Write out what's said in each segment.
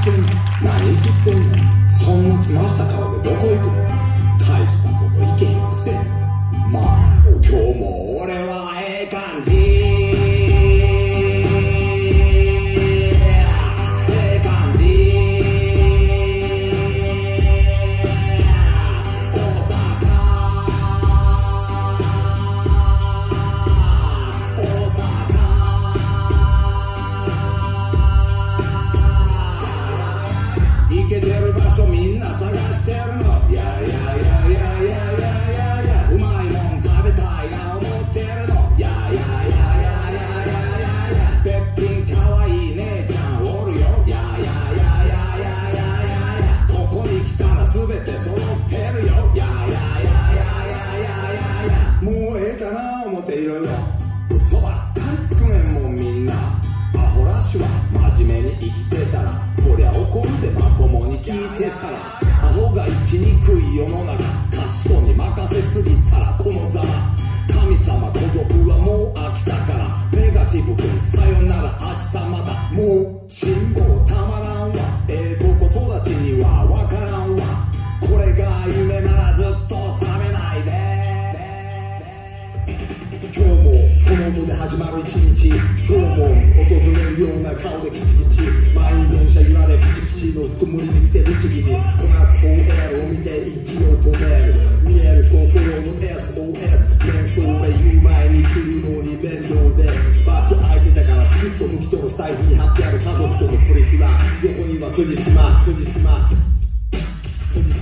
ってんの、何生きってんの、そんな澄ました顔でどこ行くの、大したとこ行けへんくせに。まあ今日も俺はええ感じ、みんな探してるの、いやいやいやいやいやいやいや、うまいもん食べたいな思ってるの、いやいやいやいやいやいや、べっぴんかわいい姉ちゃんおるよ、いやいやいやいやいやいや、ここに来たら全て揃ってるよ、いやいやいやいやいや、もうええかな思っていろいろ嘘ばっかりつくねんもんみんな。アホラッシュは真面目に生きてたらそりゃ怒るで、まともに聞いてたらアホが生きにくい世の中、賢に任せすぎたらこのざま、神様孤独はもう飽きたからネガティブ君さよなら明日また、もう辛抱たまらんわ、子育ちにはわからんわ、これが夢ならずっと覚めないで。今日もこの音で始まる一日、今日も訪れるような顔でキチキチ、満員電車揺られピチピチの服無理に着て律儀にこなす OL を見て息を止める、見える心の SOS、 連想で言う前に来るのに面倒でバッグ開いてたからスッと抜き取る、財布に貼ってある家族とのプリクラ、横には辻褄辻褄辻褄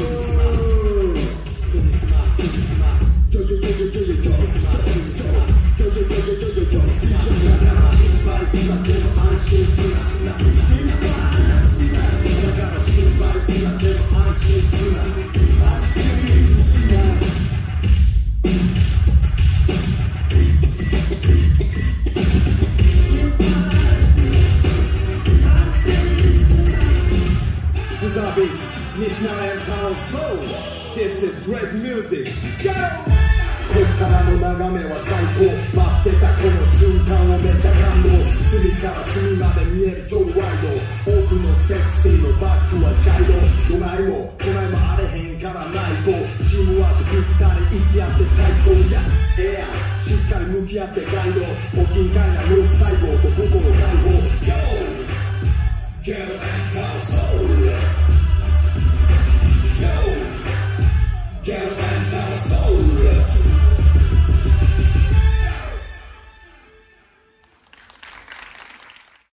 This is great music. Go! こっからの眺めは最高、待ってたこの瞬間をめちゃ感動、隅から隅まで見える超ワイド、奥のセクシーのバックは茶色、どないもあれへんからない子、チームワークぴったり息合って最高や、しっかり向き合ってガイド、お金かいなロード細胞と